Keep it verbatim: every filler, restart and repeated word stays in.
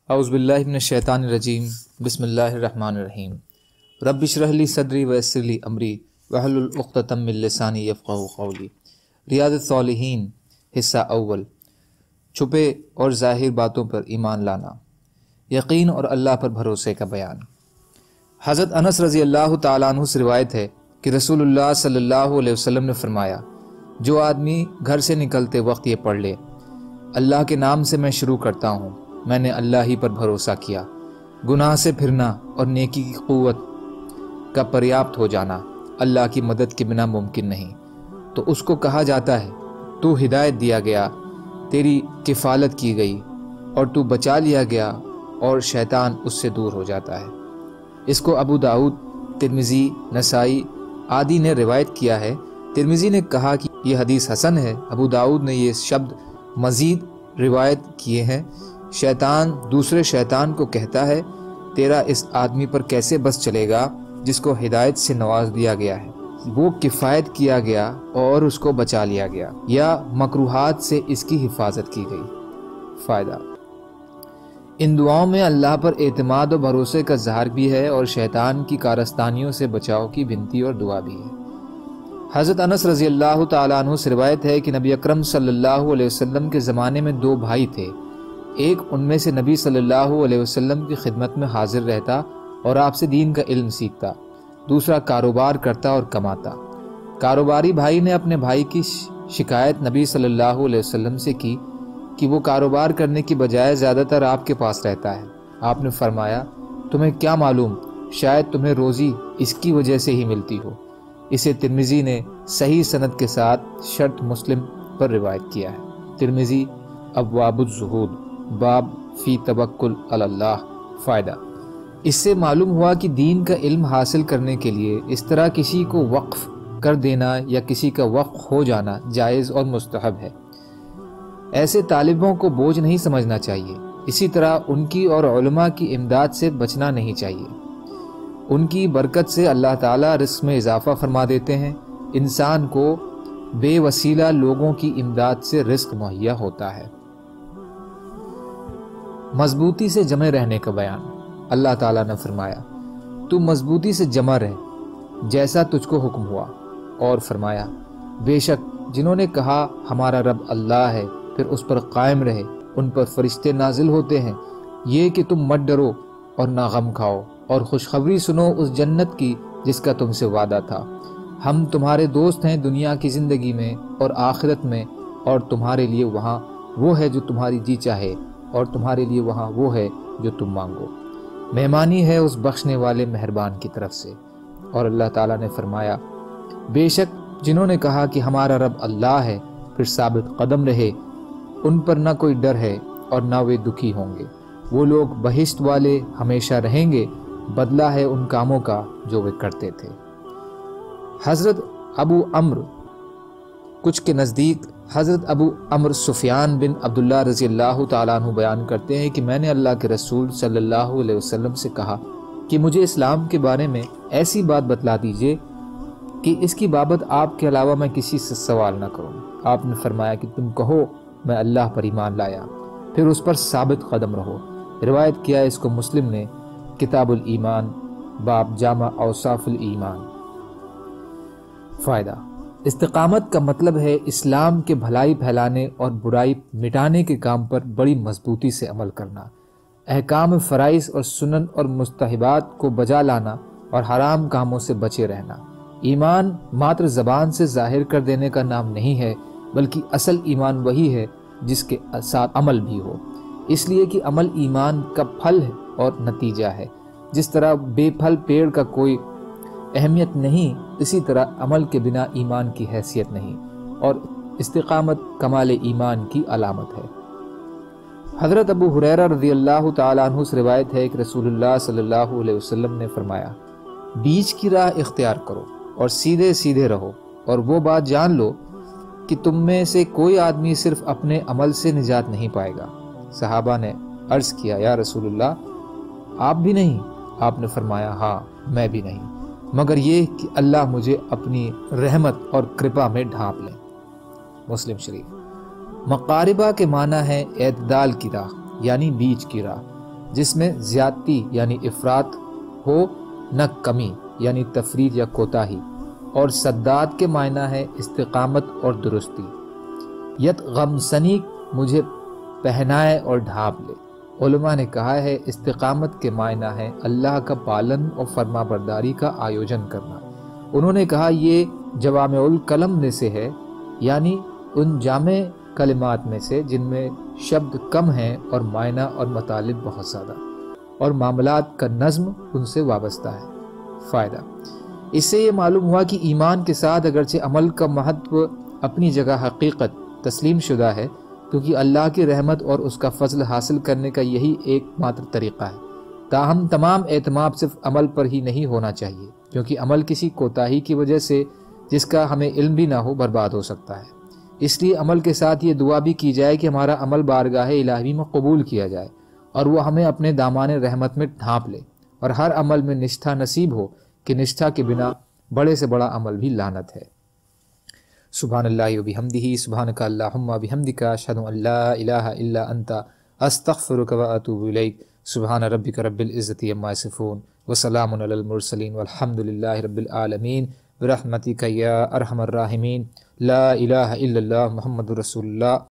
اعوذ باللہ من الشیطان الرجیم بسم اللہ الرحمن الرحیم رب اشرح لی صدری ویسر لی امری واحلل عقدۃ من لسانی یفقہوا قولی۔ ریاض الصالحین حصہ اول، چھپے اور ظاہر باتوں پر ایمان لانا، یقین اور اللہ پر بھروسے کا بیان۔ حضرت انس رضی اللہ تعالیٰ عنہ سے روایت ہے کہ رسول اللہ صلی اللہ علیہ وسلم نے فرمایا، جو آدمی گھر سے نکلتے وقت یہ پڑھ لے، اللہ کے نام سے میں شروع کرتا ہوں، میں نے اللہ ہی پر بھروسہ کیا، گناہ سے پھرنا اور نیکی کی قوت کا پریاپت ہو جانا اللہ کی مدد کے بنا ممکن نہیں، تو اس کو کہا جاتا ہے تو ہدایت دیا گیا، تیری کفالت کی گئی اور تو بچا لیا گیا، اور شیطان اس سے دور ہو جاتا ہے۔ اس کو ابو داؤد، ترمذی، نسائی آدی نے روایت کیا ہے۔ ترمذی نے کہا کہ یہ حدیث حسن ہے، ابو داؤد نے یہ شبد مزید روایت کیے ہیں۔ شیطان دوسرے شیطان کو کہتا ہے، تیرا اس آدمی پر کیسے بس چلے گا جس کو ہدایت سے نواز دیا گیا ہے، وہ کفایت کیا گیا اور اس کو بچا لیا گیا، یا مکروہات سے اس کی حفاظت کی گئی۔ فائدہ، ان دعاؤں میں اللہ پر اعتماد و بھروسے کا اظہار بھی ہے اور شیطان کی کارستانیوں سے بچاؤ کی بنتی اور دعا بھی ہے۔ حضرت انس رضی اللہ تعالیٰ عنہ سے روایت ہے کہ نبی اکرم صلی اللہ علیہ وسلم کے زمانے میں دو بھائی تھے، ایک ان میں سے نبی صلی اللہ علیہ وسلم کی خدمت میں حاضر رہتا اور آپ سے دین کا علم سیکھتا، دوسرا کاروبار کرتا اور کماتا۔ کاروباری بھائی نے اپنے بھائی کی شکایت نبی صلی اللہ علیہ وسلم سے کی کہ وہ کاروبار کرنے کی بجائے زیادہ تر آپ کے پاس رہتا ہے۔ آپ نے فرمایا، تمہیں کیا معلوم، شاید تمہیں روزی اس کی وجہ سے ہی ملتی ہو۔ اسے ترمذی نے صحیح سند کے ساتھ شرط مسلم پر روایت کیا ہے۔ ترمذی ابواب الزہود، باب فی توکل علی اللہ۔ فائدہ، اس سے معلوم ہوا کہ دین کا علم حاصل کرنے کے لیے اس طرح کسی کو وقف کر دینا یا کسی کا وقف ہو جانا جائز اور مستحب ہے۔ ایسے طالبوں کو بوجھ نہیں سمجھنا چاہیے، اسی طرح ان کی اور علماء کی امداد سے بچنا نہیں چاہیے۔ ان کی برکت سے اللہ تعالیٰ رزق میں اضافہ فرما دیتے ہیں، انسان کو بے وسیلہ لوگوں کی امداد سے رزق مہیا ہوتا ہے۔ مضبوطی سے جمع رہنے کا بیان۔ اللہ تعالیٰ نے فرمایا، تو مضبوطی سے جمع رہ جیسا تجھ کو حکم ہوا، اور فرمایا، بے شک جنہوں نے کہا ہمارا رب اللہ ہے پھر اس پر قائم رہے، ان پر فرشتے نازل ہوتے ہیں، یہ کہ تم مت ڈرو اور نہ غم کھاؤ، اور خوشخبری سنو اس جنت کی جس کا تم سے وعدہ تھا، ہم تمہارے دوست ہیں دنیا کی زندگی میں اور آخرت میں، اور تمہارے لیے وہاں وہ ہے جو تمہاری جی چاہے، اور تمہارے لیے وہاں وہ ہے جو تم مانگو، مہمانی ہے اس بخشنے والے مہربان کی طرف سے۔ اور اللہ تعالیٰ نے فرمایا، بے شک جنہوں نے کہا کہ ہمارا رب اللہ ہے پھر ثابت قدم رہے، ان پر نہ کوئی ڈر ہے اور نہ وہ دکھی ہوں گے، وہ لوگ بہشت والے ہمیشہ رہیں گے، بدلہ ہے ان کاموں کا جو وہ کرتے تھے۔ حضرت ابو عمرو کچھ کے نزدیک حضرت ابو عمرو سفیان بن عبداللہ رضی اللہ تعالیٰ عنہ بیان کرتے ہیں کہ میں نے اللہ کے رسول صلی اللہ علیہ وسلم سے کہا کہ مجھے اسلام کے بارے میں ایسی بات بتلا دیجئے کہ اس کی بابت آپ کے علاوہ میں کسی سے سوال نہ کروں۔ آپ نے فرمایا کہ تم کہو میں اللہ پر ایمان لایا، پھر اس پر ثابت قدم رہو۔ روایت کیا اس کو مسلم نے، کتاب الایمان، باب جامع اوصاف الایمان۔ فائدہ، استقامت کا مطلب ہے اسلام کے بھلائی پھیلانے اور برائی مٹانے کے کام پر بڑی مضبوطی سے عمل کرنا، احکام فرائض اور سنن اور مستحبات کو بجا لانا اور حرام کاموں سے بچے رہنا۔ ایمان ماتر زبان سے ظاہر کر دینے کا نام نہیں ہے، بلکہ اصل ایمان وہی ہے جس کے ساتھ عمل بھی ہو، اس لیے کہ عمل ایمان کا پھل ہے اور نتیجہ ہے۔ جس طرح بے پھل پیڑ کا کوئی اہمیت نہیں، اسی طرح عمل کے بنا ایمان کی حیثیت نہیں، اور استقامت کمال ایمان کی علامت ہے۔ حضرت ابو ہریرہ رضی اللہ تعالیٰ عنہ سے روایت ہے کہ رسول اللہ صلی اللہ علیہ وسلم نے فرمایا، بیچ کی راہ اختیار کرو اور سیدھے سیدھے رہو، اور وہ بات جان لو کہ تم میں سے کوئی آدمی صرف اپنے عمل سے نجات نہیں پائے گا۔ صحابہ نے عرض کیا، یا رسول اللہ آپ بھی نہیں؟ آپ نے فرمایا، ہاں میں بھی نہیں، مگر یہ کہ اللہ مجھے اپنی رحمت اور کرپا میں ڈھانپ لے۔ مسلم شریف۔ مقاربہ کے معنی ہے اعتدال کی راہ، یعنی بیچ کی راہ۔ جس میں زیادتی یعنی افراط ہو نہ کمی یعنی تفرید یا کوتاہی، اور سداد کے معنی ہے استقامت اور درستی۔ یت غمسنی مجھے پہنائے اور ڈھانپ لے۔ علماء نے کہا ہے استقامت کے معنی ہے اللہ کا پالن اور فرما برداری کا آیوجن کرنا۔ انہوں نے کہا یہ جوامع الکلم میں سے ہے، یعنی ان جامع کلمات میں سے جن میں شبد کم ہیں اور معنی اور مطالب بہت زیادہ، اور معاملات کا نظم ان سے وابستہ ہے۔ فائدہ اس سے یہ معلوم ہوا کہ ایمان کے ساتھ اگرچہ عمل کا مہتو اپنی جگہ حقیقت تسلیم شدہ ہے، کیونکہ اللہ کی رحمت اور اس کا فضل حاصل کرنے کا یہی ایک ماتر طریقہ ہے، تاہم تمام اعتماد صرف عمل پر ہی نہیں ہونا چاہیے، کیونکہ عمل کسی کوتاہی کی وجہ سے جس کا ہمیں علم بھی نہ ہو برباد ہو سکتا ہے۔ اس لیے عمل کے ساتھ یہ دعا بھی کی جائے کہ ہمارا عمل بارگاہ الہی میں قبول کیا جائے اور وہ ہمیں اپنے دامان رحمت میں ڈھانپ لے، اور ہر عمل میں نشٹھا نصیب ہو کہ نشٹھا کے بنا بڑے سے بڑا عمل بھی لعنت ہے۔ سبحان اللہ و بحمدہ، سبحانک اللہم و بحمدک، اشہد ان لا الہ الا انت، استغفرک و اتوب الیک۔ سبحان ربک رب العزت عما یصفون وسلام علی المرسلین والحمد للہ رب العالمین برحمتک یا ارحم الراحمین۔ لا الہ الا اللہ محمد رسول اللہ۔